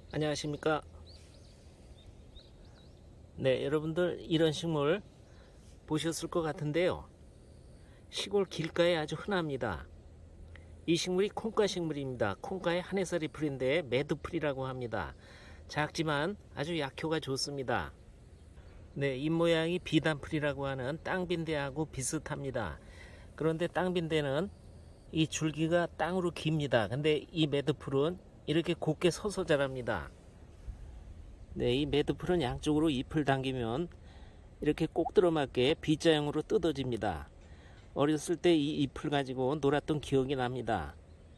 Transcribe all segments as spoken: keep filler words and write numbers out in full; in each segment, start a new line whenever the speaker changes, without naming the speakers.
안녕하십니까. 네, 여러분들 이런 식물 보셨을 것 같은데요. 시골 길가에 아주 흔합니다. 이 식물이 콩가 식물입니다. 콩가의 한해살이 풀인데 매드풀이라고 합니다. 작지만 아주 약효가 좋습니다. 네, 잎 모양이 비단풀이라고 하는 땅빈대하고 비슷합니다. 그런데 땅빈대는 이 줄기가 땅으로 깁니다. 근데 이 매드풀은 이렇게 곱게 서서 자랍니다. 네, 이 매드풀은 양쪽으로 잎을 당기면 이렇게 꼭 들어맞게 B자형으로 뜯어집니다. 어렸을 때 이 잎을 가지고 놀았던 기억이 납니다.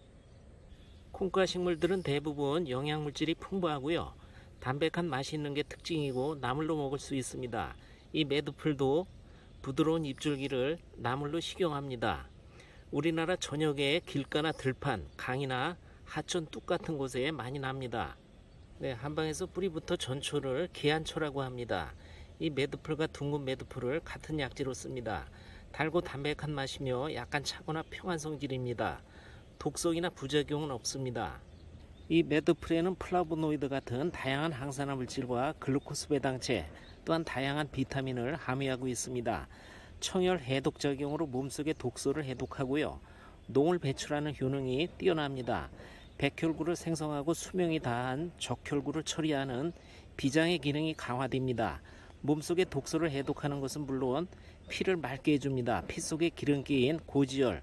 콩가 식물들은 대부분 영양물질이 풍부하고요. 담백한 맛이 있는 게 특징이고 나물로 먹을 수 있습니다. 이 매드풀도 부드러운 잎줄기를 나물로 식용합니다. 우리나라 전역에 길가나 들판, 강이나 하천 뚝 같은 곳에 많이 납니다. 네, 한방에서 뿌리부터 전초를 계안초라고 합니다. 이 매드풀과 둥근 매드풀을 같은 약재로 씁니다. 달고 담백한 맛이며 약간 차거나 평한 성질입니다. 독성이나 부작용은 없습니다. 이 매드풀에는 플라보노이드 같은 다양한 항산화 물질과 글루코스 배당체 또한 다양한 비타민을 함유하고 있습니다. 청열 해독 작용으로 몸속의 독소를 해독하고요. 농을 배출하는 효능이 뛰어납니다. 백혈구를 생성하고 수명이 다한 적혈구를 처리하는 비장의 기능이 강화됩니다. 몸속의 독소를 해독하는 것은 물론 피를 맑게 해줍니다. 피 속에 기름기인 고지혈,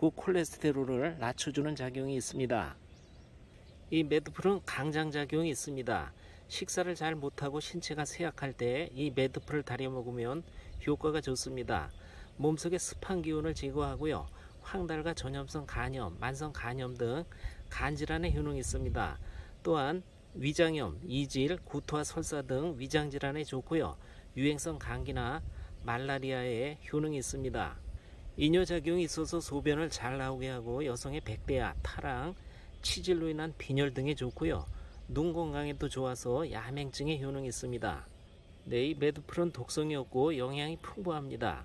고콜레스테롤을 낮춰주는 작용이 있습니다. 이 매드풀은 강장작용이 있습니다. 식사를 잘 못하고 신체가 쇠약할 때 이 매드풀을 다려 먹으면 효과가 좋습니다. 몸속의 습한 기운을 제거하고요. 황달과 전염성 간염, 만성 간염 등 간질환에 효능이 있습니다. 또한 위장염, 이질, 구토와 설사 등 위장질환에 좋고요. 유행성 감기나 말라리아에 효능이 있습니다. 이뇨작용이 있어서 소변을 잘 나오게 하고 여성의 백대야, 타랑, 치질로 인한 빈혈 등에 좋고요. 눈 건강에도 좋아서 야맹증에 효능이 있습니다. 네, 이 매드풀은 독성이 없고 영양이 풍부합니다.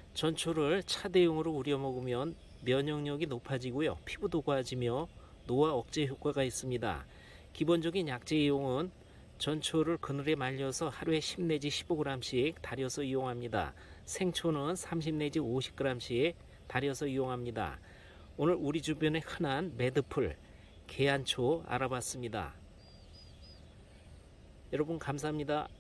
전초를 차대용으로 우려 먹으면 면역력이 높아지고요. 피부도 고와지며 노화 억제 효과가 있습니다. 기본적인 약재 이용은 전초를 그늘에 말려서 하루에 십 내지 십오 그램씩 달여서 이용합니다. 생초는 삼십 내지 오십 그램씩 달여서 이용합니다. 오늘 우리 주변에 흔한 매드풀, 계안초 알아봤습니다. 여러분 감사합니다.